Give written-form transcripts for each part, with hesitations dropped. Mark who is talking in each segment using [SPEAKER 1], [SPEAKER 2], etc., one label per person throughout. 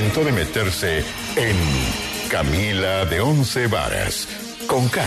[SPEAKER 1] momento de meterse en Camila de Once Varas, con K.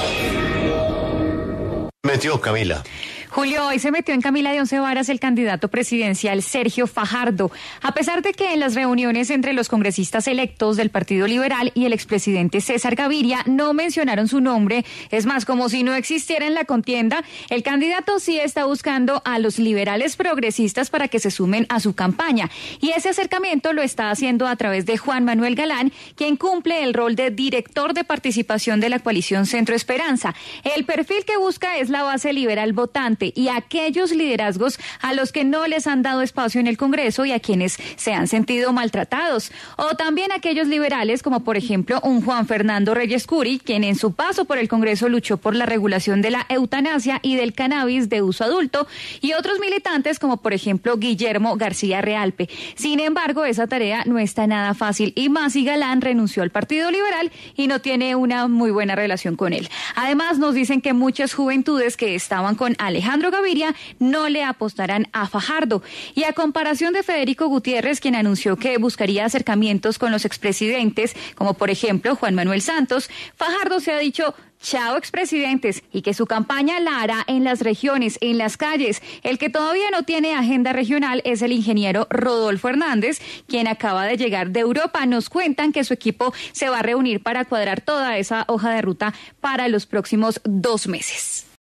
[SPEAKER 2] Metió Camila.
[SPEAKER 3] Julio, hoy se metió en Camila de Once Varas el candidato presidencial Sergio Fajardo, a pesar de que en las reuniones entre los congresistas electos del Partido Liberal y el expresidente César Gaviria no mencionaron su nombre. Es más, como si no existiera en la contienda, el candidato sí está buscando a los liberales progresistas para que se sumen a su campaña. Y ese acercamiento lo está haciendo a través de Juan Manuel Galán, quien cumple el rol de director de participación de la coalición Centro Esperanza. El perfil que busca es la base liberal votante y aquellos liderazgos a los que no les han dado espacio en el Congreso y a quienes se han sentido maltratados. O también aquellos liberales como por ejemplo un Juan Fernando Reyes Curi, quien en su paso por el Congreso luchó por la regulación de la eutanasia y del cannabis de uso adulto, y otros militantes como por ejemplo Guillermo García Realpe. Sin embargo, esa tarea no está nada fácil y más si Galán renunció al Partido Liberal y no tiene una muy buena relación con él. Además, nos dicen que muchas juventudes que estaban con Alejandro Gaviria no le apostarán a Fajardo. Y a comparación de Federico Gutiérrez, quien anunció que buscaría acercamientos con los expresidentes, como por ejemplo Juan Manuel Santos, Fajardo se ha dicho: chao expresidentes, y que su campaña la hará en las regiones, en las calles. El que todavía no tiene agenda regional es el ingeniero Rodolfo Hernández, quien acaba de llegar de Europa. Nos cuentan que su equipo se va a reunir para cuadrar toda esa hoja de ruta para los próximos 2 meses.